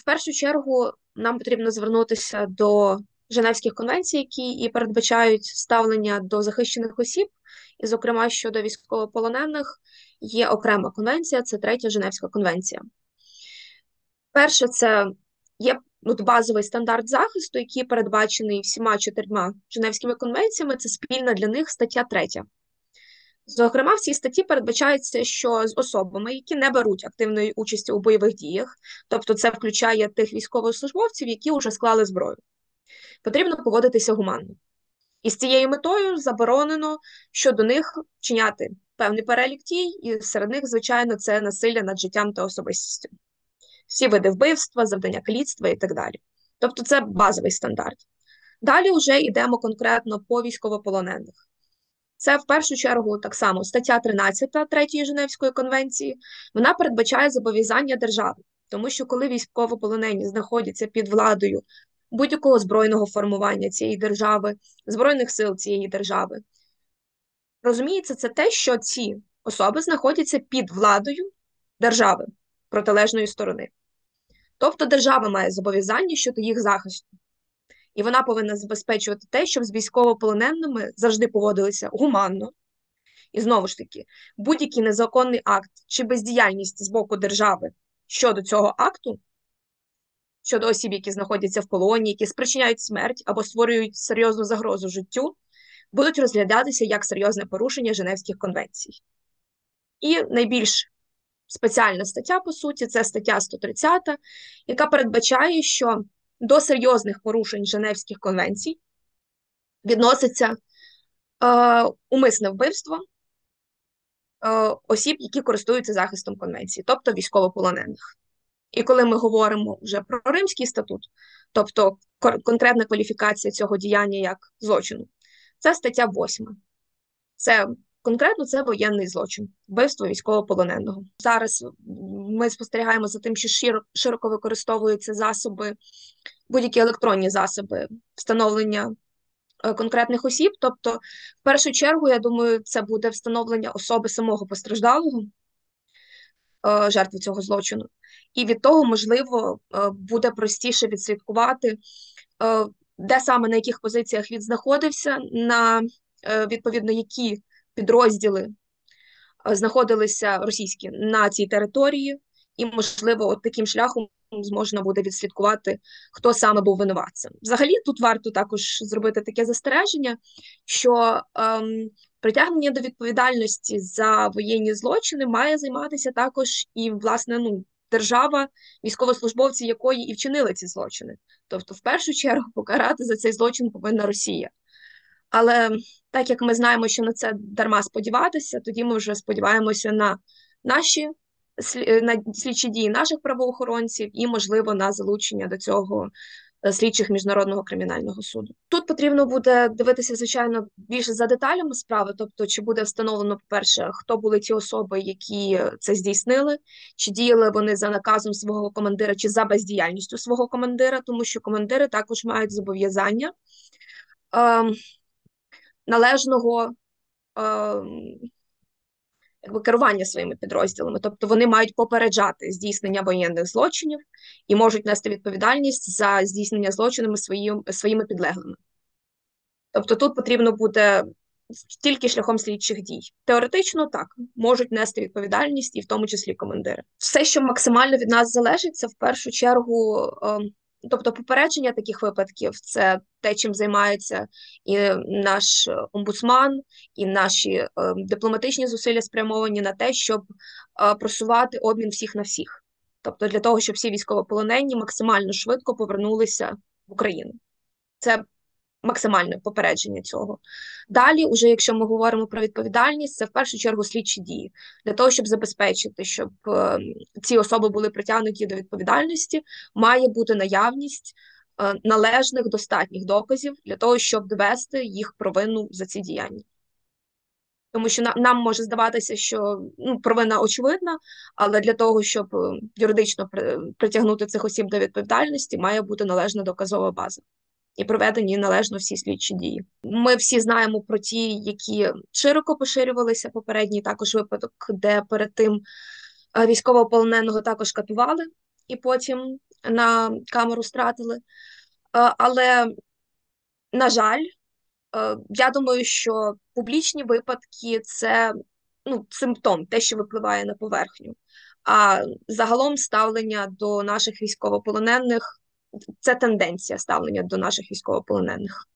В першу чергу нам потрібно звернутися до Женевських конвенцій, які і передбачають ставлення до захищених осіб, і, зокрема, щодо військовополонених, є окрема конвенція, це Третя Женевська конвенція. Перше, це є базовий стандарт захисту, який передбачений всіма 4 Женевськими конвенціями, це спільна для них стаття 3. Зокрема, в цій статті передбачається, що з особами, які не беруть активної участі у бойових діях, тобто це включає тих військовослужбовців, які вже склали зброю, потрібно поводитися гуманно. І з цією метою заборонено щодо них вчиняти певний перелік дій, і серед них, звичайно, це насилля над життям та особистістю. Всі види вбивства, завдання каліцтва і так далі. Тобто це базовий стандарт. Далі вже йдемо конкретно по військовополонених. Це, в першу чергу, так само стаття 13 Третьої Женевської конвенції, вона передбачає зобов'язання держави, тому що коли військовополонені знаходяться під владою будь-якого збройного формування цієї держави, збройних сил цієї держави, розуміється, це те, що ці особи знаходяться під владою держави протилежної сторони. Тобто держава має зобов'язання щодо їх захисту. І вона повинна забезпечувати те, щоб з військовополоненими завжди поводилися гуманно. І знову ж таки, будь-який незаконний акт чи бездіяльність з боку держави щодо цього акту, щодо осіб, які знаходяться в полоні, які спричиняють смерть або створюють серйозну загрозу життю, будуть розглядатися як серйозне порушення Женевських конвенцій. І найбільш спеціальна стаття, по суті, це стаття 130, яка передбачає, що до серйозних порушень Женевських конвенцій відноситься умисне вбивство осіб, які користуються захистом конвенції, тобто військовополонених. І коли ми говоримо вже про Римський статут, тобто конкретна кваліфікація цього діяння як злочину, це стаття 8. Конкретно це воєнний злочин, вбивство військовополоненого. Зараз ми спостерігаємо за тим, що широко використовуються засоби, будь-які електронні засоби встановлення конкретних осіб. Тобто, в першу чергу, я думаю, це буде встановлення особи самого постраждалого, жертви цього злочину. І від того, можливо, буде простіше відслідкувати, де саме на яких позиціях він знаходився, на відповідно які підрозділи знаходилися російські на цій території, і, можливо, от таким шляхом можна буде відслідкувати, хто саме був винуватцем. Взагалі, тут варто також зробити таке застереження, що притягнення до відповідальності за воєнні злочини має займатися також і, власне, держава, військовослужбовці якої і вчинили ці злочини. Тобто, в першу чергу, покарати за цей злочин повинна Росія. Але так як ми знаємо, що на це дарма сподіватися, тоді ми вже сподіваємося на слідчі дії наших правоохоронців і, можливо, на залучення до цього слідчих Міжнародного кримінального суду. Тут потрібно буде дивитися, звичайно, більше за деталями справи, тобто чи буде встановлено, по-перше, хто були ті особи, які це здійснили, чи діяли вони за наказом свого командира, чи за бездіяльністю свого командира, тому що командири також мають зобов'язання належного керування своїми підрозділами. Тобто вони мають попереджати здійснення воєнних злочинів і можуть нести відповідальність за здійснення злочинами своїми підлеглими. Тобто тут потрібно буде тільки шляхом слідчих дій. Теоретично так, можуть нести відповідальність і в тому числі командири. Все, що максимально від нас залежить, це в першу чергу, тобто попередження таких випадків, це те, чим займається і наш омбудсман, і наші дипломатичні зусилля спрямовані на те, щоб просувати обмін всіх на всіх. Тобто для того, щоб всі військовополонені максимально швидко повернулися в Україну. Це максимальне попередження цього. Далі, уже якщо ми говоримо про відповідальність, це в першу чергу слідчі дії. Для того, щоб забезпечити, щоб ці особи були притягнуті до відповідальності, має бути наявність належних, достатніх доказів для того, щоб довести їх провину за ці діяння. Тому що нам може здаватися, що провина очевидна, але для того, щоб юридично притягнути цих осіб до відповідальності, має бути належна доказова база. І проведені належно всі слідчі дії. Ми всі знаємо про ті, які широко поширювалися, попередній також випадок, де перед тим військовополоненого також катували, і потім на камеру стратили. Але, на жаль, я думаю, що публічні випадки це симптом, те, що випливає на поверхню. А загалом ставлення до наших військовополонених це тенденція ставлення до наших військовополонених.